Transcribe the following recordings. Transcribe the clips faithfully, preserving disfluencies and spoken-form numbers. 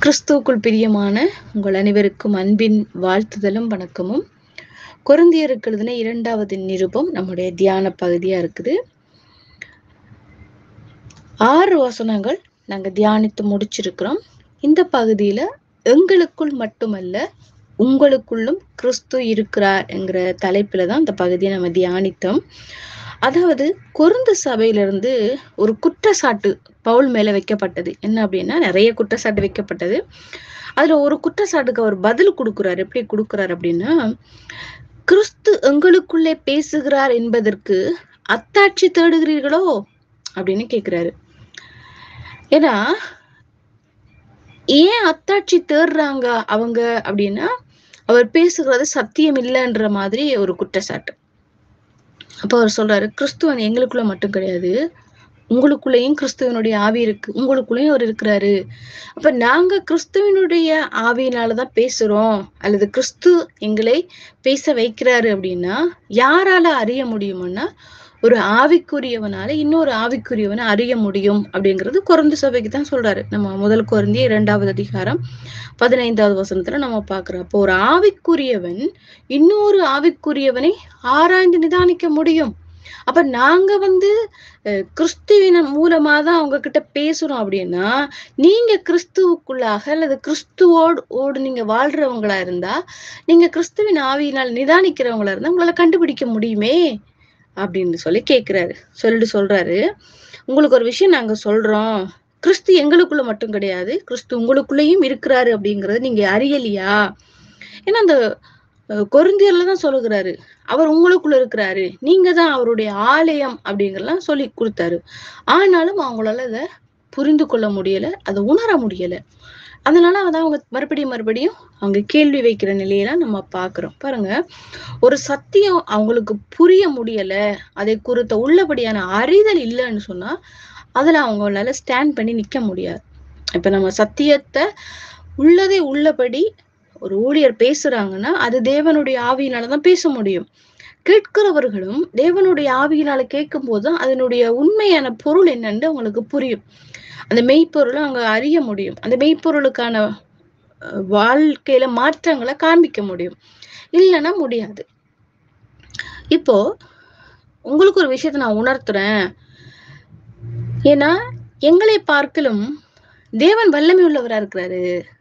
கிறிஸ்துவுக்குள் பிரியமான உங்கள் அனைவருக்கும் அன்பின் வாழ்த்துதலும் வணக்கமும். கொரிந்தியருக்கு எழுதின இரண்டாவது நிருபம் நம்முடைய தியான பகுதியா இருக்குது. ஆறு வசனங்கள் நாங்க தியானித்து முடிச்சிருக்கிறோம். இந்த பகுதியில எங்களுக்குள் மட்டுமல்ல உங்களுக்குள்ளும் கிறிஸ்து இருக்கிறார் என்கிற தலைப்புல தான் இந்த பகுதியை நம்ம தியானித்தோம். அதாவது கொரிந்து சபையிலிருந்து ஒரு குற்றச்சாட்டு பவுல் மேல வைக்கப்பட்டது. என்ன அப்படின்னா, நிறைய குற்றச்சாட்டு வைக்கப்பட்டது. அதுல ஒரு குற்றச்சாட்டுக்கு அவர் பதில் கொடுக்கிறார். எப்படி கொடுக்கிறார் அப்படின்னா, கிறிஸ்து எங்களுக்குள்ளே பேசுகிறார் என்பதற்கு அத்தாட்சி தேடுகிறீர்களோ அப்படின்னு கேட்கிறாரு. ஏன்னா ஏன் அத்தாட்சி தேடுறாங்க அவங்க அப்படின்னா, அவர் பேசுகிறது சத்தியம் இல்லைன்ற மாதிரி ஒரு குற்றச்சாட்டு. அப்ப அவர் சொல்றாரு, கிறிஸ்துவன் எங்களுக்குள்ள மட்டும் கிடையாது, உங்களுக்குள்ளேயும் கிறிஸ்துவனுடைய ஆவி இருக்கு, உங்களுக்குள்ளேயும் அவர் இருக்கிறாரு. அப்ப நாங்க கிறிஸ்துவனுடைய ஆவியினாலதான் பேசுறோம், அல்லது கிறிஸ்து எங்களை பேச வைக்கிறாரு அப்படின்னா யாரால அறிய முடியும்னா, ஒரு ஆவிக்குரியவனால இன்னொரு ஆவிக்குரியவனை அறிய முடியும் அப்படிங்கிறது கொரிந்து சபைக்கு தான் சொல்றாரு. நம்ம முதல் கொரிந்தியர் இரண்டாவது அதிகாரம் பதினைந்தாவது வசனத்துல நம்ம பாக்குறோம். அப்போ ஒரு ஆவிக்குரியவன் இன்னொரு ஆவிக்குரியவனை ஆராய்ந்து நிதானிக்க முடியும். அப்ப நாங்க வந்து கிறிஸ்துவின் மூலமா தான் அவங்க கிட்ட பேசுறோம் அப்படின்னா, நீங்க கிறிஸ்துவுக்குள்ளாக அல்லது கிறிஸ்துவோடு ஓடு நீங்க வாழ்றவங்களா இருந்தா, நீங்க கிறிஸ்துவின் ஆவியினால் நிதானிக்கிறவங்களா இருந்தா உங்களால கண்டுபிடிக்க முடியுமே அப்படின்னு சொல்லி கேட்கிறாரு. சொல்லிட்டு சொல்றாரு, உங்களுக்கு ஒரு விஷயம் நாங்க சொல்றோம், கிறிஸ்து எங்களுக்குள்ள மட்டும் கிடையாது, கிறிஸ்து உங்களுக்குள்ளேயும் இருக்கிறாரு அப்படிங்கறது நீங்க அறியலையா? ஏன்னா அந்த கொரிந்தியர்ல தான் சொல்லுகிறாரு, அவர் உங்களுக்குள்ள இருக்கிறாரு, நீங்க தான் அவருடைய ஆலயம் அப்படிங்கறதெல்லாம் சொல்லி கொடுத்தாரு. ஆனாலும் அவங்களால அதை புரிந்து கொள்ள முடியல, அதை உணர முடியல. அதனால அதான் அவங்க மறுபடியும் மறுபடியும் அவங்க கேள்வி வைக்கிற நிலையெல்லாம் நம்ம பாக்குறோம். பாருங்க, ஒரு சத்தியம் அவங்களுக்கு புரிய முடியல, அதை குறித்த உள்ளபடியான அறிதல் இல்லைன்னு சொன்னா அதுல அவங்களால ஸ்டாண்ட் பண்ணி நிக்க முடியாது. இப்ப நம்ம சத்தியத்தை உள்ளதை உள்ளபடி ஒரு ஊழியர் பேசுறாங்கன்னா அது தேவனுடைய ஆவியினாலதான் பேச முடியும். கேட்கிறவர்களும் தேவனுடைய ஆவியினால கேட்கும் போதுதான் அதனுடைய உண்மையான பொருள் என்னன்னு அவங்களுக்கு புரியும். அந்த மெய்ப்பொருளை அவங்க அறிய முடியும். அந்த மெய்ப்பொருளுக்கான வாழ்க்கையில மாற்றங்களை காண்பிக்க முடியும். இல்லைன்னா முடியாது. இப்போ உங்களுக்கு ஒரு விஷயத்த நான் உணர்த்துறேன். ஏன்னா எங்களை பார்க்கலும் தேவன் வல்லமை உள்ளவரா இருக்கிறாரு.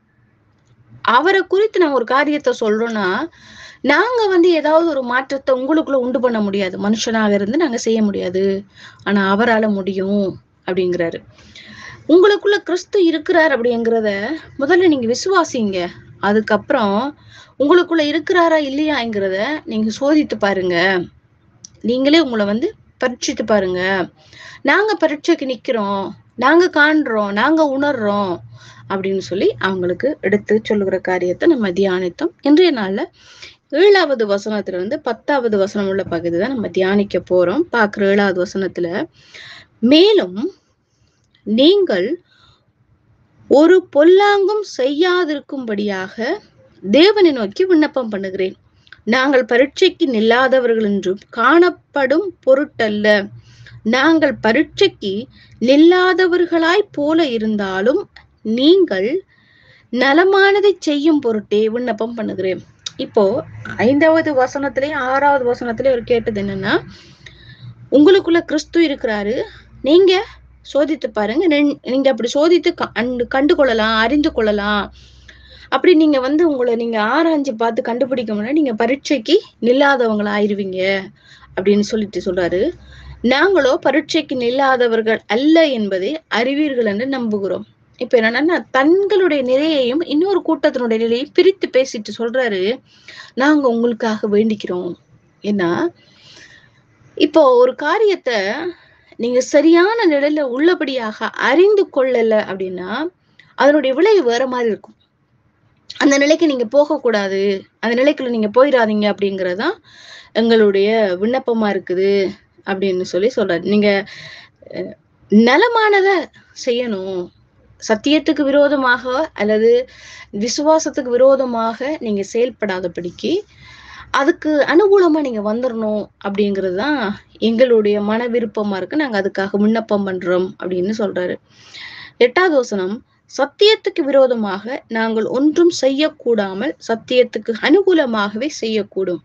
அவரை குறித்து நாங்க ஒரு காரியத்தை சொல்றோம்னா, நாங்க வந்து ஏதாவது ஒரு மாற்றத்தை உங்களுக்குள்ள உண்டு பண்ண முடியாது, மனுஷனாக இருந்து நாங்க செய்ய முடியாது. ஆனா அவரால முடியும் அப்படிங்கிறாரு. உங்களுக்குள்ள கிறிஸ்து இருக்கிறார் அப்படிங்கிறத முதல்ல நீங்க விசுவாசிங்க. அதுக்கப்புறம் உங்களுக்குள்ள இருக்கிறாரா இல்லையாங்கிறத நீங்க சோதித்து பாருங்க. நீங்களே உங்களை வந்து பரீட்சித்து பாருங்க. நாங்க பரீட்சைக்கு நிக்கிறோம், நாங்க காண்றோம், நாங்க உணர்றோம் அப்படின்னு சொல்லி அவங்களுக்கு எடுத்து சொல்லுகிற காரியத்தை நம்ம தியானித்தோம். இன்றைய நாள்ல ஏழாவது வசனத்துல இருந்து பத்தாவது வசனம் உள்ள பகுதி தான் நம்ம தியானிக்க போறோம். பாக்குற ஏழாவது வசனத்துல, மேலும் நீங்கள் ஒரு பொல்லாங்கும் செய்யாதிருக்கும்படியாக தேவனை நோக்கி விண்ணப்பம் பண்ணுகிறேன். நாங்கள் பரீட்சைக்கு நில்லாதவர்கள் என்றும் காணப்படும் பொருட்டல்ல, நாங்கள் பரீட்சைக்கு நில்லாதவர்களாய் போல இருந்தாலும் நீங்கள் நலமானதை செய்யும் பொருட்டே விண்ணப்பம் பண்ணுகிறேன். இப்போ ஐந்தாவது வசனத்திலேயும் ஆறாவது வசனத்திலேயும் ஒரு கேட்டது என்னன்னா, உங்களுக்குள்ள கிறிஸ்து இருக்கிறாரு, நீங்க சோதித்து பாருங்க, நீங்க அப்படி சோதித்து கண்டு கொள்ளலாம், அறிந்து கொள்ளலாம். அப்படி நீங்க வந்து உங்களை நீங்க ஆராய்ஞ்சு பார்த்து கண்டுபிடிக்க முடியாது, நீங்க பரீட்சைக்கு நில்லாதவங்களா ஆயிருவீங்க அப்படின்னு சொல்லிட்டு சொல்றாரு. நாங்களோ பரீட்சைக்கு நில்லாதவர்கள் அல்ல என்பதை அறிவீர்கள் என்று நம்புகிறோம். இப்ப என்னன்னா, தங்களுடைய நிலையையும் இன்னொரு கூட்டத்தினுடைய நிலையையும் பிரித்து பேசிட்டு சொல்றாரு, நாங்க உங்களுக்காக வேண்டிக்கிறோம். ஏன்னா இப்போ ஒரு காரியத்தை நீங்க சரியான நிலையில உள்ளபடியாக அறிந்து கொள்ளல அப்படின்னா அதனுடைய விளைவு வேற மாதிரி இருக்கும். அந்த நிலைக்கு நீங்க போகக்கூடாது, அந்த நிலைக்குள்ள நீங்க போயிடாதீங்க அப்படிங்கறதுதான் எங்களுடைய விண்ணப்பமா இருக்குது அப்படின்னு சொல்லி சொல்றாரு. நீங்க நலமானத செய்யணும், சத்தியத்துக்கு விரோதமாக அல்லது விசுவாசத்துக்கு விரோதமாக நீங்க செயல்படாதபடிக்கு அதுக்கு அனுகூலமா நீங்க வந்துடணும் அப்படிங்கிறதுதான் எங்களுடைய மன விருப்பமா இருக்கு. நாங்க அதுக்காக விண்ணப்பம் பண்றோம் அப்படின்னு சொல்றாரு. எட்டாவது வசனம், சத்தியத்துக்கு விரோதமாக நாங்கள் ஒன்றும் செய்யக்கூடாமல் சத்தியத்துக்கு அனுகூலமாகவே செய்யக்கூடும்.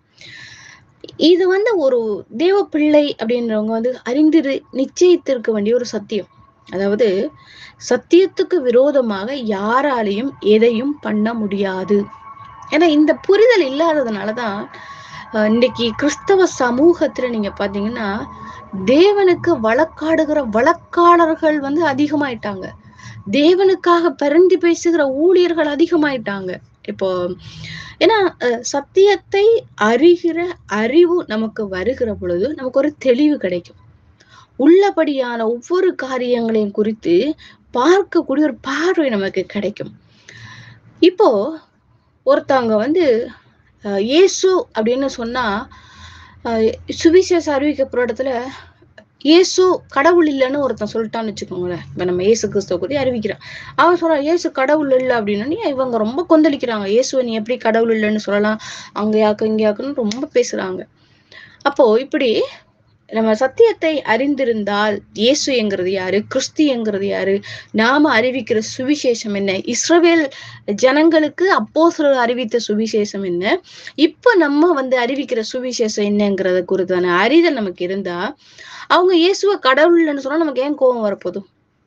இது வந்து ஒரு தேவ பிள்ளை அப்படின்றவங்க வந்து அறிந்திரு நிச்சயித்திருக்க வேண்டிய ஒரு சத்தியம். அதாவது சத்தியத்துக்கு விரோதமாக யாராலையும் எதையும் பண்ண முடியாது. ஏன்னா இந்த புரிதல் இல்லாததுனாலதான் அஹ் இன்னைக்கு கிறிஸ்தவ சமூகத்துல நீங்க பாத்தீங்கன்னா தேவனுக்கு வழக்காடுகிற வழக்காளர்கள் வந்து அதிகமாயிட்டாங்க. தேவனுக்காக பரிந்து பேசுகிற ஊழியர்கள் அதிகமாயிட்டாங்க. இப்போ ஏன்னா சத்தியத்தை அறிகிற அறிவு நமக்கு வருகிற பொழுது நமக்கு ஒரு தெளிவு கிடைக்கும். உள்ளபடியான ஒவ்வொரு காரியங்களையும் குறித்து பார்க்கக்கூடிய ஒரு பார்வை நமக்கு கிடைக்கும். இப்போ ஒருத்தவங்க வந்து அஹ் இயேசு அப்படின்னு சொன்னா அஹ் சுவிசேஷம் அறிவிக்கப்படுற இடத்துல இயேசு கடவுள் இல்லைன்னு ஒருத்தன் சொல்லிட்டான்னு வச்சுக்கோங்களேன். இப்ப நம்ம இயேசு கிறிஸ்துவ பத்தி அறிவிக்கிறான். அவன் சொல்றான் இயேசு கடவுள் இல்லை அப்படின்னா இவங்க ரொம்ப கொந்தளிக்கிறாங்க. இயேசுவை நீ எப்படி கடவுள் இல்லைன்னு சொல்லலாம், அங்க யாக்கு இங்க யாக்குன்னு ரொம்ப பேசுறாங்க. அப்போ இப்படி நம்ம சத்தியத்தை அறிந்திருந்தால் இயேசு என்கிறது யாரு, கிறிஸ்து என்கிறது யாரு, நாம அறிவிக்கிற சுவிசேஷம் என்ன, இஸ்ரவேல் ஜனங்களுக்கு அப்போஸ்தலர் அறிவித்த சுவிசேஷம் என்ன, இப்ப நம்ம வந்து அறிவிக்கிற சுவிசேஷம் என்னங்கிறத குறித்தான அறிதல் நமக்கு இருந்தா அவங்க இயேசுவ கடவுள்னு சொன்னா நமக்கு ஏன் கோபம் வரப்போதும்?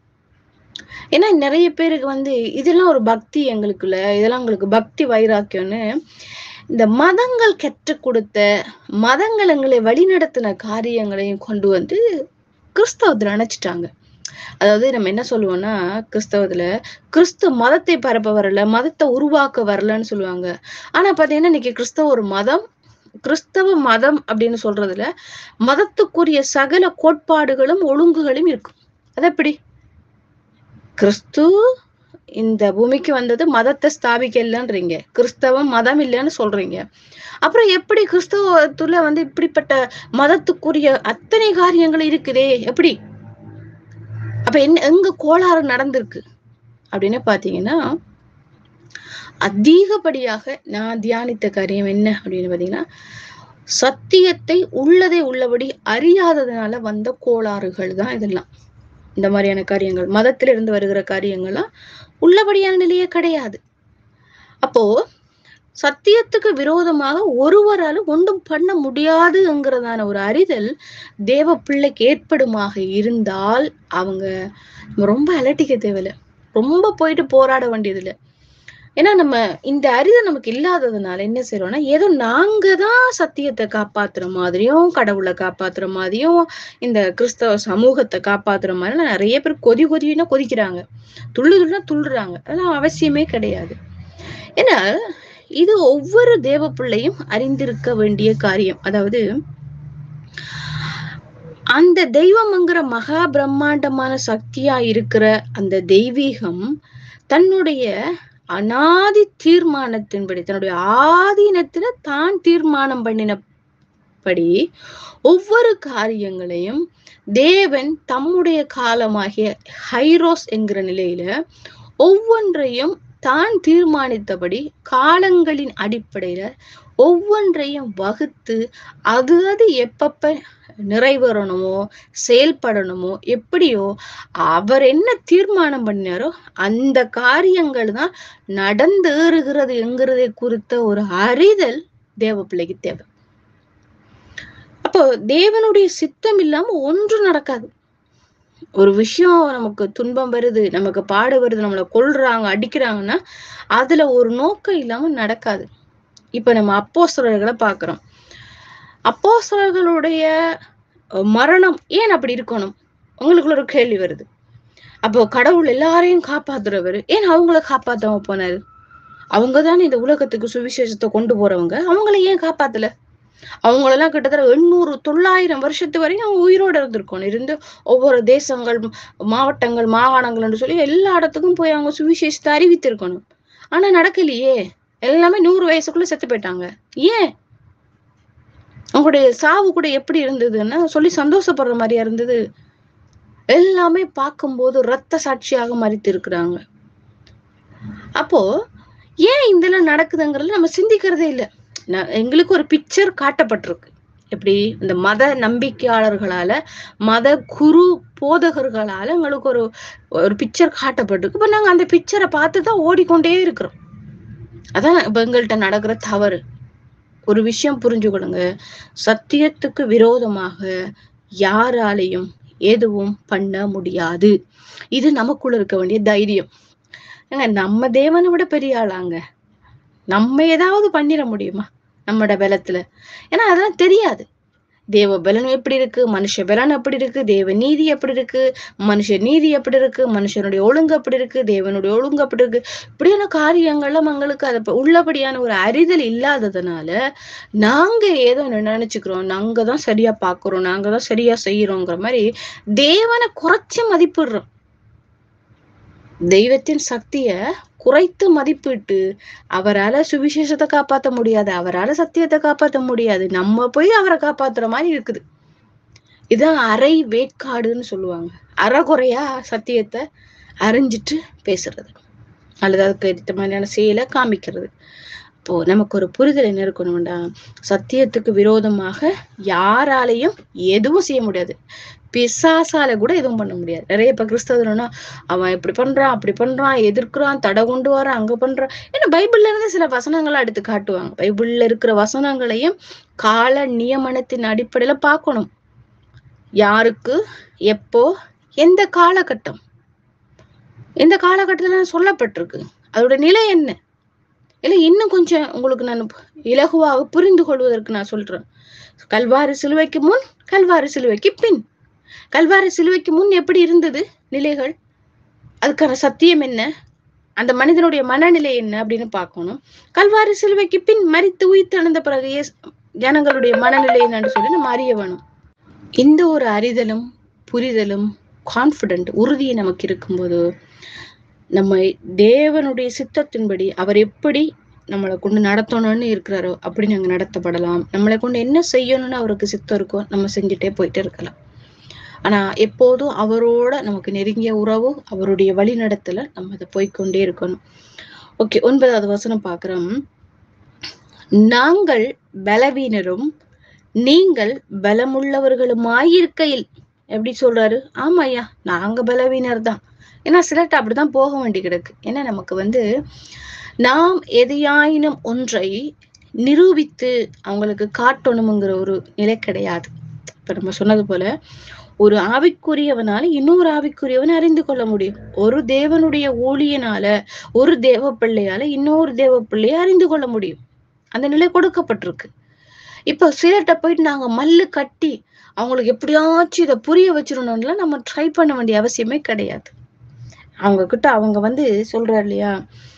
ஏன்னா நிறைய பேருக்கு வந்து இதெல்லாம் ஒரு பக்தி எங்களுக்குள்ள, இதெல்லாம் உங்களுக்கு பக்தி வைராக்கியம்னு இந்த மதங்கள் கற்றுக் கொடுத்த மதங்கள் எங்களை வழிநடத்தின காரியங்களையும் கொண்டு வந்து கிறிஸ்தவத்துல நினைச்சிட்டாங்க. அதாவது நம்ம என்ன சொல்லுவோம்னா கிறிஸ்தவத்துல கிறிஸ்து மதத்தை பரப்ப வரல, மதத்தை உருவாக்க வரலன்னு சொல்லுவாங்க. ஆனா பாத்தீங்கன்னா இன்னைக்கு கிறிஸ்தவ ஒரு மதம், கிறிஸ்தவ மதம் அப்படின்னு சொல்றதுல மதத்துக்குரிய சகல கோட்பாடுகளும் ஒழுங்குகளும் இருக்கும். அது எப்படி? கிறிஸ்து இந்த பூமிக்கு வந்தது மதத்தை ஸ்தாபிக்க இல்லைன்றீங்க, கிறிஸ்தவம் மதம் இல்லைன்னு சொல்றீங்க. அப்புறம் எப்படி கிறிஸ்தவத்துல வந்து இப்படிப்பட்ட மதத்துக்குரிய அத்தனை காரியங்கள் இருக்குதே எப்படி? அப்ப என்ன எங்க கோளாறு நடந்திருக்கு அப்படின்னு பாத்தீங்கன்னா அதிகப்படியாக நான் தியானித்த காரியம் என்ன அப்படின்னு பாத்தீங்கன்னா சத்தியத்தை உள்ளதை உள்ளபடி அறியாததுனால வந்த கோளாறுகள் தான் இதெல்லாம். இந்த மாதிரியான காரியங்கள் மதத்திலிருந்து வருகிற காரியங்கள்லாம் உள்ளபடியான நிலையே கிடையாது. அப்போ சத்தியத்துக்கு விரோதமாக ஒருவராலும் ஒன்றும் பண்ண முடியாதுங்கிறதான ஒரு அறிதல் தேவ பிள்ளைக்கு ஏற்படுமாக இருந்தால் அவங்க ரொம்ப அலட்டிக்க தேவையில்லை, ரொம்ப போயிட்டு போராட வேண்டியது இல்லை. ஏன்னா நம்ம இந்த அறிவு நமக்கு இல்லாததுனால என்ன செய்யறோம்னா ஏதோ நாங்க தான் சத்தியத்தை காப்பாத்துற மாதிரியும் கடவுளை காப்பாத்துற மாதிரியும் இந்த கிறிஸ்தவ சமூகத்தை காப்பாத்துற மாதிரி நிறைய பேர் கொதி கொதினா கொதிக்கிறாங்க, துள்ளு துள்ளுனா துள்ளுறாங்க. அதெல்லாம் அவசியமே கிடையாது. ஏன்னா இது ஒவ்வொரு தேவ பிள்ளையும் அறிந்திருக்க வேண்டிய காரியம். அதாவது அந்த தெய்வம்ங்கிற மகா பிரம்மாண்டமான சக்தியா இருக்கிற அந்த தெய்வீகம் தன்னுடைய அனாதி தீர்மானத்தின்படி தன்னுடைய ஆதீனத்துல தான் தீர்மானம் பண்ணினபடி ஒவ்வொரு காரியங்களையும் தேவன் தம்முடைய காலமாகிய ஹைரோஸ் என்கிற நிலையில ஒவ்வொன்றையும் தான் தீர்மானித்தபடி காலங்களின் அடிப்படையில ஒவ்வொன்றையும் வகுத்து அது அது எப்பப்ப நிறைவேறணுமோ செயல்படணுமோ எப்படியோ அவர் என்ன தீர்மானம் பண்ணாரோ அந்த காரியங்கள் தான் நடந்தேறுகிறது என்கிறதை குறித்த ஒரு அறிதல் தேவ பிள்ளைக்கு தேவை. அப்போ தேவனுடைய சித்தம் இல்லாம ஒன்றும் நடக்காது. ஒரு விஷயம் நமக்கு துன்பம் வருது, நமக்கு பாடு வருது, நம்மளை கொல்றாங்க அடிக்கிறாங்கன்னா அதுல ஒரு நோக்கம் இல்லாம நடக்காது. இப்ப நம்ம அப்போஸ்தலர்களை பாக்குறோம். அப்போஸ்தலர்களுடைய மரணம் ஏன் அப்படி இருக்கணும்? உங்களுக்குள்ள ஒரு கேள்வி வருது. அப்போ கடவுள் எல்லாரையும் காப்பாத்துறவர் ஏன் அவங்கள காப்பாத்தாம போனாரு? அவங்கதானே இந்த உலகத்துக்கு சுவிசேஷத்தை கொண்டு போறவங்க, அவங்கள ஏன் காப்பாத்தல? அவங்களெல்லாம் கிட்டத்தட்ட எண்ணூறு தொள்ளாயிரம் வருஷத்து வரையும் அவங்க உயிரோட இருந்திருக்கணும். இருந்து ஒவ்வொரு தேசங்கள் மாவட்டங்கள் மாகாணங்கள் என்று சொல்லி எல்லா இடத்துக்கும் போய் அவங்க சுவிசேஷத்தை அறிவித்திருக்கணும். ஆனா நடக்கலையே, எல்லாமே நூறு வயசுக்குள்ள செத்து போயிட்டாங்க. ஏன்? அவங்களுடைய சாவு கூட எப்படி இருந்ததுன்னா சொல்லி சந்தோஷப்படுற மாதிரியா இருந்தது? எல்லாமே பார்க்கும்போது இரத்த சாட்சியாக மறித்து இருக்கிறாங்க. அப்போ ஏன் இதெல்லாம் நடக்குதுங்கிறது நம்ம சிந்திக்கிறதே இல்லை. எங்களுக்கு ஒரு பிக்சர் காட்டப்பட்டிருக்கு, எப்படி இந்த மத நம்பிக்கையாளர்களால, மத குரு போதகர்களால எங்களுக்கு ஒரு ஒரு பிக்சர் காட்டப்பட்டிருக்கு. இப்ப நாங்க அந்த பிக்சரை பார்த்துதான் ஓடிக்கொண்டே இருக்கிறோம். அதான் இப்ப எங்கள்கிட்ட நடக்கிற தவறு. ஒரு விஷயம் புரிஞ்சுக்கொள்ளுங்க, சத்தியத்துக்கு விரோதமாக யாராலையும் எதுவும் பண்ண முடியாது. இது நமக்குள்ள இருக்க வேண்டிய தைரியம். ஏங்க நம்ம தேவனை விட பெரிய ஆளாங்க. நம்ம ஏதாவது பண்ணிட முடியுமா நம்மட பலத்துல? ஏன்னா அதெல்லாம் தெரியாது. தேவ பலன் எப்படி இருக்கு, மனுஷ பலன் எப்படி இருக்கு, தேவ நீதி எப்படி இருக்கு, மனுஷ நீதி எப்படி இருக்கு, மனுஷனுடைய ஒழுங்கு எப்படி இருக்கு, தேவனுடைய ஒழுங்கு எப்படி இருக்கு, இப்படியான காரியங்கள்லாம் எங்களுக்கு அதை உள்ளபடியான ஒரு அறிதல் இல்லாததுனால நாங்க ஏதோ நினைச்சுக்கிறோம், நாங்க தான் சரியா பாக்குறோம், நாங்க தான் சரியா செய்யறோங்கிற மாதிரி தேவனை குறைச்சு மதிப்பிடுறோம். தெய்வத்தின் சக்திய குறைத்து மதிப்பிட்டு அவரால சுவிசேஷத்தை காப்பாற்ற முடியாது, அவரால சத்தியத்தை காப்பாற்ற முடியாது, நம்ம போய் அவரை காப்பாத்துற மாதிரி இருக்குது. இதான் அரை வேட்காடுன்னு சொல்லுவாங்க. அறகுறையா சத்தியத்தை அறிஞ்சிட்டு பேசுறது அல்லது அதுக்கு ஏற்ற மாதிரியான செயலை காமிக்கிறது. இப்போ நமக்கு ஒரு புரிதல் என்ன இருக்கணும்டா, சத்தியத்துக்கு விரோதமாக யாராலையும் எதுவும் செய்ய முடியாது. பிசாசால கூட எதுவும் பண்ண முடியாது. நிறைய இப்ப கிறிஸ்தவனா அவன் இப்படி பண்றான், அப்படி பண்றான், எதிர்க்கிறான், தடை கொண்டு வரான், அங்க பண்றான். ஏன்னா பைபிள்ல இருந்து சில வசனங்களை எடுத்து காட்டுவாங்க. பைபிள்ல இருக்கிற வசனங்களையும் கால நியமனத்தின் அடிப்படையில பார்க்கணும். யாருக்கு எப்போ எந்த காலகட்டம் எந்த காலகட்டத்துல சொல்லப்பட்டிருக்கு, அதோட நிலை என்ன, இல்ல இன்னும் கொஞ்சம் உங்களுக்கு நான் இலகுவாக புரிந்து கொள்வதற்கு நான் சொல்றேன். கல்வாரி சிலுவைக்கு முன், கல்வாரி சிலுவைக்கு பின். கல்வாரி சிலுவைக்கு முன் எப்படி இருந்தது நிலைகள், அதுக்கான சத்தியம் என்ன, அந்த மனிதனுடைய மனநிலை என்ன அப்படின்னு பார்க்கணும். கல்வாரி சிலுவைக்கு பின் மரித்து உயிர்த்து எழுந்த பிறகு ஜனங்களுடைய மனநிலை என்னன்னு சொல்லி நம்ம அறிய வேணும். இந்த ஒரு அறிதலும் புரிதலும் கான்பிடென்ட் உறுதியை நமக்கு இருக்கும்போது நம்ம தேவனுடைய சித்தத்தின்படி அவர் எப்படி நம்மளை கொண்டு நடத்தணும்னு இருக்கிறாரோ அப்படி நாங்க நடத்தப்படலாம். நம்மளை கொண்டு என்ன செய்யணும்னு அவருக்கு சித்தம் இருக்கோ நம்ம செஞ்சுட்டே போயிட்டே இருக்கலாம். ஆனா எப்போதும் அவரோட நமக்கு நெருங்கிய உறவு, அவருடைய வழி நடத்தல நம்ம அதை போய்கொண்டே இருக்கணும். ஓகே, ஒன்பதாவது வசனம் பாக்குறோம். நாங்கள் பலவீனரும் நீங்கள் பலமுள்ளவர்களுமாயிருக்கையில். எப்படி சொல்றாரு? ஆமா ஐயா, நாங்க பலவீனர் தான். ஏன்னா சிலர்ட்ட அப்படிதான் போக வேண்டி கிடக்கு. ஏன்னா நமக்கு வந்து நாம் எதையாயினும் ஒன்றை நிரூபித்து அவங்களுக்கு காட்டணுங்கிற ஒரு நிலை கிடையாது. இப்ப நம்ம சொன்னது போல ஒரு ஆவிக்குரியவனால இன்னொரு ஆவிக்குரியவனை அறிந்து கொள்ள முடியும். ஒரு தேவனுடைய ஊழியனால ஒரு தேவ பிள்ளையால இன்னொரு தேவ பிள்ளையை அறிந்து கொள்ள முடியும். அந்த நிலை கொடுக்கப்பட்டிருக்கு. இப்ப சிலர்ட்ட போயிட்டு நாங்க மல்லு கட்டி அவங்களுக்கு எப்படியாச்சும் இதை புரிய வச்சிடணும்ல நம்ம ட்ரை பண்ண வேண்டிய அவசியமே கிடையாது. அவங்க கிட்ட அவங்க வந்து சொல்றாரு இல்லையா,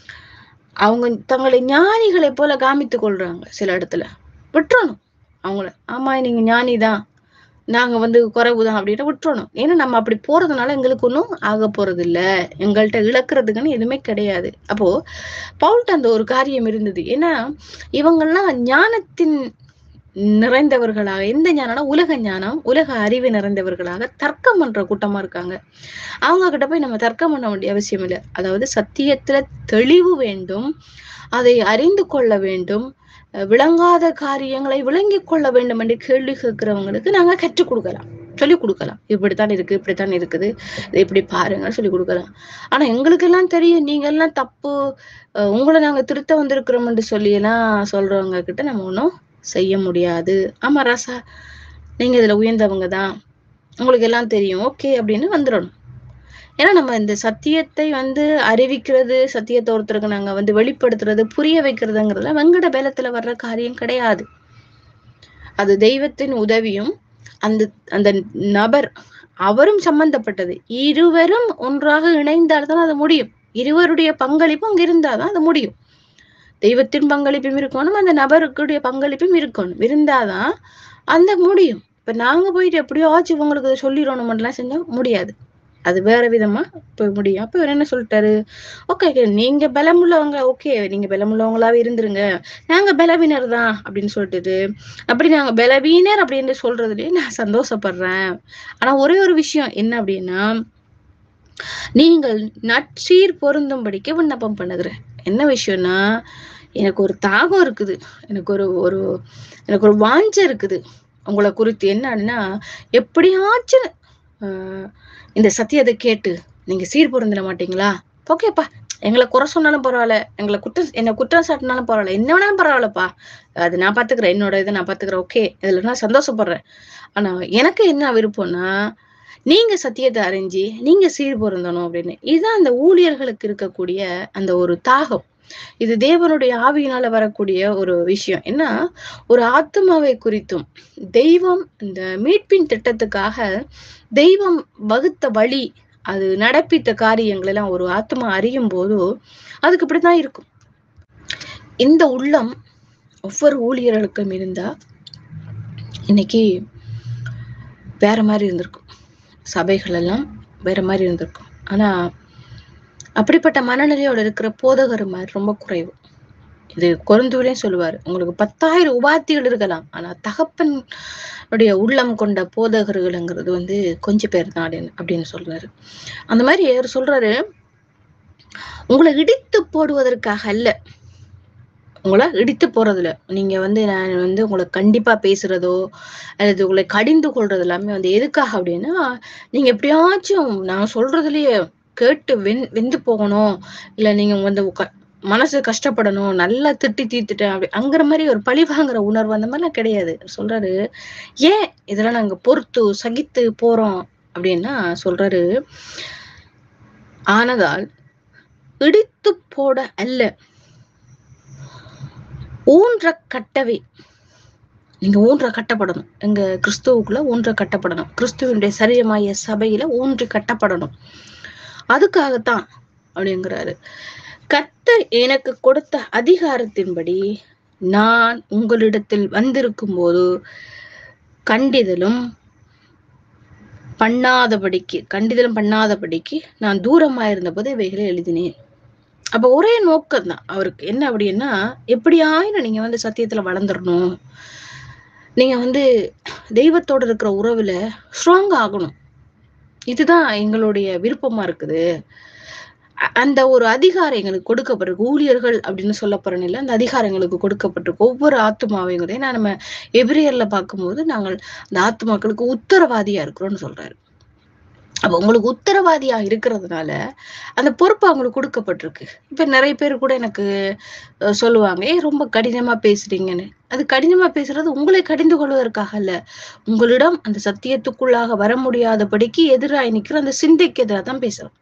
அவங்க தங்களை ஞானிகளை போல காமித்து கொள்றாங்க. சில இடத்துல விட்டுறணும் அவங்கள. ஆமா நீங்க ஞானிதான், நாங்க வந்து குறைவுதான் அப்படின்னு விட்டுறணும். ஏன்னா நம்ம அப்படி போறதுனால எங்களுக்கு ஒன்றும் ஆக போறது இல்ல, எங்கள்கிட்ட இழக்கிறதுக்குன்னு எதுவுமே கிடையாது. அப்போ பவுல்ட்ட அந்த ஒரு காரியம் இருந்தது. ஏன்னா இவங்கெல்லாம் ஞானத்தின் நிறைந்தவர்களாக, எந்த ஞானம்னா உலக ஞானம், உலக அறிவு நிறைந்தவர்களாக தர்க்கம் பண்ற கூட்டமா இருக்காங்க. அவங்க கிட்ட போய் நம்ம தர்க்கம் பண்ண வேண்டிய அவசியம் இல்லை. அதாவது சத்தியத்துல தெளிவு வேண்டும், அதை அறிந்து கொள்ள வேண்டும், விளங்காத காரியங்களை விளங்கி கொள்ள வேண்டும் என்று கேள்வி கேட்கிறவங்களுக்கு நாங்க கற்றுக் கொடுக்கலாம், சொல்லிக் கொடுக்கலாம். இப்படித்தான் இருக்கு, இப்படித்தான் இருக்குது, இதை இப்படி பாருங்கன்னு சொல்லி கொடுக்கலாம். ஆனா எங்களுக்கு எல்லாம் தெரியும் நீங்க எல்லாம் தப்பு, உங்களை நாங்க திருத்த வந்திருக்கிறோம் என்று சொல்லி எல்லாம் சொல்றவங்க கிட்ட நம்ம ஒன்றும் செய்ய முடியாது. ஆமா ராசா, நீங்க இதுல உயர்ந்தவங்க தான், உங்களுக்கு எல்லாம் தெரியும், ஓகே அப்படின்னு வந்துடணும். ஏன்னா நம்ம இந்த சத்தியத்தை வந்து அறிவிக்கிறது, சத்தியத்தை ஒருத்தருக்கு நாங்க வந்து வெளிப்படுத்துறது, புரிய வைக்கிறதுங்கிறதுல வெங்கட பேலத்துல வர்ற காரியம் கிடையாது. அது தெய்வத்தின் உதவியும் அந்த அந்த நபர் அவரும் சம்பந்தப்பட்டது. இருவரும் ஒன்றாக இணைந்தால்தான் அது முடியும். இருவருடைய பங்களிப்பும் அங்க இருந்தாதான் அது முடியும். தெய்வத்தின் பங்களிப்பும் இருக்கணும், அந்த நபருக்குடைய பங்களிப்பும் இருக்கணும், இருந்தாதான் அந்த முடியும். இப்ப நாங்க போயிட்டு எப்படியோ ஆச்சு இவங்களுக்கு சொல்லிடணும் எல்லாம் செஞ்சா முடியாது. அது வேற விதமா போய் முடியும். அப்ப இவர் என்ன சொல்லிட்டாரு, ஓகே நீங்க பலமுள்ளவங்க, ஓகே நீங்க பலமுள்ளவங்களாவே இருந்துருங்க, நாங்க பலவீனர் தான் அப்படின்னு சொல்லிட்டு, அப்படி நாங்க பலவீனர் அப்படின்னு சொல்றதுலயே நான் சந்தோஷப்படுறேன். ஆனா ஒரே ஒரு விஷயம் என்ன அப்படின்னா, நீங்கள் நற்சீர் பொருந்தும்படிக்கு விண்ணப்பம் பண்ணுகிறேன். என்ன விஷயம்னா, எனக்கு ஒரு தாகம் இருக்குது, எனக்கு ஒரு ஒரு எனக்கு ஒரு வாஞ்சை இருக்குது, உங்களை குறித்து என்னன்னா, எப்படியாச்சும் ஆஹ் இந்த சத்தியத்தை கேட்டு நீங்க சீர் பொருந்திட மாட்டீங்களா? ஓகேப்பா, எங்களை குறை சொன்னாலும் பரவாயில்ல, எங்களை குற்றம் என்ன குற்றம் சாட்டினாலும் பரவாயில்ல, என்ன வேணாலும் பரவாயில்லப்பா, அது நான் பாத்துக்கிறேன், என்னோட இதை நான் பாத்துக்கிறேன், ஓகே, இதுல நான் சந்தோஷப்படுறேன். ஆனா எனக்கு என்ன விருப்பம்னா, நீங்க சத்தியத்தை அறிஞ்சு நீங்க சீர் பொருந்தணும் அப்படின்னு. இதுதான் அந்த ஊழியர்களுக்கு இருக்கக்கூடிய அந்த ஒரு தாகம். இது தேவனுடைய ஆவியினால வரக்கூடிய ஒரு விஷயம். ஏன்னா ஒரு ஆத்மாவை குறித்தும் தெய்வம் இந்த மீட்பின் திட்டத்துக்காக தெய்வம் வகுத்த வழி, அது நடப்பித்த காரியங்கள் எல்லாம் ஒரு ஆத்மா அறியும் போது அதுக்கு இப்படிதான் இருக்கும். இந்த உள்ளம் ஒவ்வொரு ஊழியர்களுக்கும் இருந்தா இன்னைக்கு வேற மாதிரி இருந்திருக்கும், சபைகள் எல்லாம் வேற மாதிரி இருந்திருக்கும். ஆனா அப்படிப்பட்ட மனநிலையோட இருக்கிற போதகர் மாதிரி ரொம்ப குறைவு. இது கொரிந்துவிலையும் சொல்லுவாரு, உங்களுக்கு பத்தாயிரம் உபாத்திகள் இருக்கலாம், ஆனா தகப்பனுடைய உள்ளம் கொண்ட போதகர்கள்ங்கிறது வந்து கொஞ்சம் பேர் தான் அப்படின்னு சொல்றாரு. அந்த மாதிரி அவர் சொல்றாரு, உங்களை இடித்து போடுவதற்காக அல்ல, உங்களை இடித்து போறதுல, நீங்க வந்து நான் வந்து உங்களை கண்டிப்பா பேசுறதோ அல்லது உங்களை கடிந்து கொள்றது எல்லாமே வந்து எதுக்காக அப்படின்னா, நீங்க எப்படியாச்சும் நான் சொல்றதுலயே கேட்டு வெந் வெந்து போகணும், இல்ல நீங்க வந்து மனசு கஷ்டப்படணும், நல்லா திட்டி தீர்த்துட்டேன் அப்படி அங்கிற மாதிரி ஒரு பழி வாங்குற உணர்வு அந்த மாதிரிலாம் கிடையாது. சொல்றாரு, ஏன் இதெல்லாம் நாங்க பொறுத்து சகித்து போறோம் அப்படின்னா சொல்றாரு, ஆனதால் இடித்து போட அல்ல, ஊன்ற கட்டவே. நீங்க ஊன்ற கட்டப்படணும், எங்க கிறிஸ்துவுக்குள்ள ஊன்ற கட்டப்படணும், கிறிஸ்துவனுடைய சரீரமாய சபையில ஊன்றி கட்டப்படணும், அதுக்காகத்தான் அப்படிங்கிறாரு. கர்த்தர் எனக்கு கொடுத்த அதிகாரத்தின்படி நான் உங்களிடத்தில் வந்திருக்கும் போது கண்டிதலும் பண்ணாதபடிக்கு கண்டிதலும் பண்ணாதபடிக்கு நான் தூரமா இருந்த போது இவைகளை எழுதினேன். அப்ப ஒரே நோக்கம் தான் அவருக்கு. என்ன அப்படின்னா, எப்படியாயினும் நீங்க வந்து சத்தியத்துல வளர்ந்துடணும், நீங்க வந்து தெய்வத்தோட இருக்கிற உறவுல ஸ்ட்ராங் ஆகணும், இதுதான் எங்களுடைய விருப்பமா இருக்குது. அந்த ஒரு அதிகாரம் எங்களுக்கு கொடுக்கப்பட்டிருக்கு, ஊழியர்கள் அப்படின்னு சொல்ல போறேன், அந்த அதிகாரம் எங்களுக்கு கொடுக்கப்பட்டிருக்கு ஒவ்வொரு ஆத்துமாவையும். ஏன்னா நம்ம எபிரேயர்ல பார்க்கும்போது நாங்கள் அந்த ஆத்துமாக்களுக்கு உத்தரவாதியா இருக்கிறோம்னு சொல்றாரு. அப்ப உங்களுக்கு உத்தரவாதியா இருக்கிறதுனால அந்த பொறுப்பு அவங்களுக்கு கொடுக்கப்பட்டிருக்கு. இப்ப நிறைய பேர் கூட எனக்கு சொல்லுவாங்க, ஏ ரொம்ப கடினமா பேசுறீங்கன்னு. அது கடினமா பேசுறது உங்களை கடிந்து கொள்வதற்காக அல்ல, உங்களிடம் அந்த சத்தியத்துக்குள்ளாக வர முடியாதபடிக்கு எதிராக நிக்கிற அந்த சிந்தைக்கு எதிராக தான் பேசுறோம்.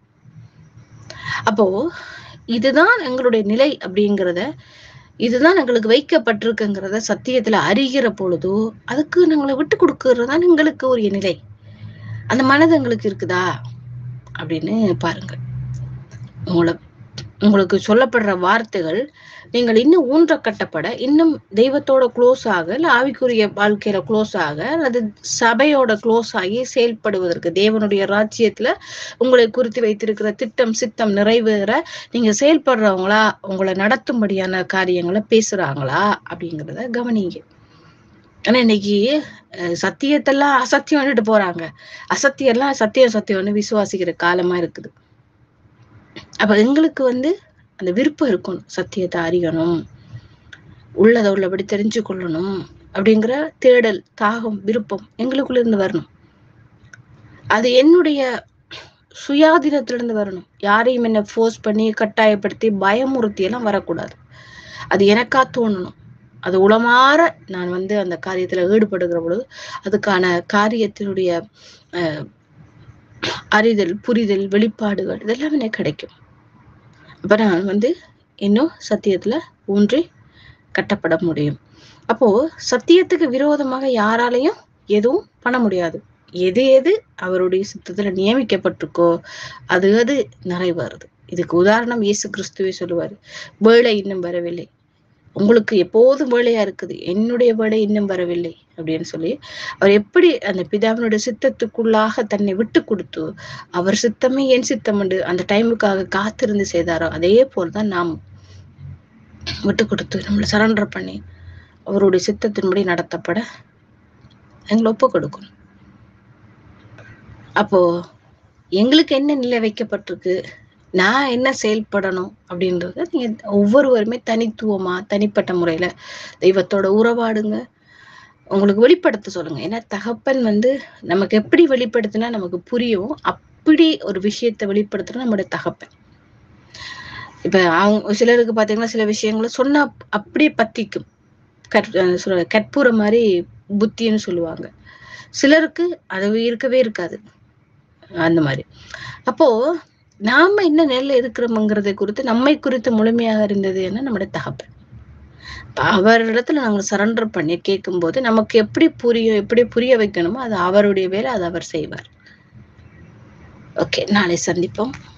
அப்போ இதுதான் எங்களுடைய நிலை அப்படிங்கிறத, இதுதான் எங்களுக்கு வைக்கப்பட்டிருக்குங்கிறத சத்தியத்துல அறிகிற பொழுதோ அதுக்கு நாங்களை விட்டு கொடுக்கறதுதான் எங்களுக்கு உரிய நிலை. அந்த மனது எங்களுக்கு இருக்குதா அப்படின்னு பாருங்க. உங்களை உங்களுக்கு சொல்லப்படுற வார்த்தைகள் நீங்கள் இன்னும் ஊன்ற கட்டப்பட, இன்னும் தெய்வத்தோட க்ளோஸ் ஆக, இல்ல ஆவிக்குரிய வாழ்க்கையில க்ளோஸ் ஆக, அல்லது சபையோட க்ளோஸ் ஆகி செயல்படுவதற்கு, தேவனுடைய ராஜ்யத்துல உங்களை குறித்து வைத்திருக்கிற திட்டம் சித்தம் நிறைவேற நீங்க செயல்படுறவங்களா, உங்களை நடத்தும்படியான காரியங்களை பேசுறாங்களா அப்படிங்கிறத கவனிங்க. ஆனா இன்னைக்கு சத்தியத்தெல்லாம் அசத்தியம் வந்துட்டு போறாங்க, அசத்தியெல்லாம் சத்தியம் சத்தியம்னு விசுவாசிக்கிற காலமா இருக்குது. அப்ப எங்களுக்கு வந்து அந்த விருப்பம் இருக்கணும், சத்தியத்தை அறியணும், உள்ளதை உள்ளபடி தெரிஞ்சு கொள்ளணும் அப்படிங்கிற தேடல், தாகம், விருப்பம் எங்களுக்குள்ள இருந்து வரணும். அது என்னுடைய சுயாதீனத்திலிருந்து வரணும். யாரையும் என்ன ஃபோர்ஸ் பண்ணி கட்டாயப்படுத்தி பயமுறுத்தி எல்லாம் வரக்கூடாது. அது எனக்கா தோணணும். அது உளமாற நான் வந்து அந்த காரியத்துல ஈடுபடுகிற பொழுது அதுக்கான காரியத்தினுடைய அஹ் அறிதல், புரிதல், வெளிப்பாடுகள் இதெல்லாம் எனக்கு கிடைக்கும். அப்ப நான் வந்து இன்னும் சத்தியத்துல ஊன்றி கட்டப்பட முடியும். அப்போ சத்தியத்துக்கு விரோதமாக யாராலையும் எதுவும் பண்ண முடியாது. எது எது அவருடைய சித்தத்துல நியமிக்கப்பட்டிருக்கோ அது அது நிறைவேறுது. இதுக்கு உதாரணம் இயேசு கிறிஸ்துவே சொல்லுவாரு, வேலை இன்னும் வரவில்லை, உங்களுக்கு எப்போதும் வேலையா இருக்குது, என்னுடைய வேலை இன்னும் வரவில்லை அப்படின்னு சொல்லி அவர் எப்படி அந்த பிதாவினுடைய சித்தத்துக்குள்ளாக தன்னை விட்டு கொடுத்து அவர் சித்தமே என் சித்தம் என்று அந்த டைமுக்காக காத்திருந்து செய்தாரோ அதே போல்தான் நாம் விட்டு கொடுத்து நம்மளை சரண்டர் பண்ணி அவருடைய சித்தத்தின்படி நடத்தப்பட எங்களை ஒப்பு கொடுக்கணும். அப்போ எங்களுக்கு என்ன நிலை வைக்கப்பட்டிருக்கு, நான் என்ன செயல்படணும் அப்படின்றத நீங்க ஒவ்வொருவருமே தனித்துவமா தனிப்பட்ட முறையில தெய்வத்தோட உறவாடுங்க, உங்களுக்கு வெளிப்படுத்த சொல்லுங்க. ஏன்னா தகப்பன் வந்து நமக்கு எப்படி வெளிப்படுத்தினா நமக்கு புரியும், அப்படி ஒரு விஷயத்த வெளிப்படுத்துறது நம்முடைய தகப்பன். இப்ப அவங்க சிலருக்கு பாத்தீங்கன்னா சில விஷயங்கள சொன்னா அப்படியே பத்திக்கும். கற் சொல்ல கற்பூரம் மாரி புத்தின்னு சொல்லுவாங்க. சிலருக்கு அது இருக்கவே இருக்காது. அந்த மாரி. அப்போ நாம என்ன நிலையில இருக்கிறோம்ங்கிறதை குறித்து நம்மை குறித்து முழுமையாக அறிந்தது என்ன நம்முடைய தகப்பன். அவரிடத்துல நாங்க சரண்டர் பண்ணி கேட்கும்போது, நமக்கு எப்படி புரியும், எப்படி புரிய வைக்கணுமோ, அது அவருடைய வேலை. அத அவர் செய்வார். ஓகே. நாளை சந்திப்போம்.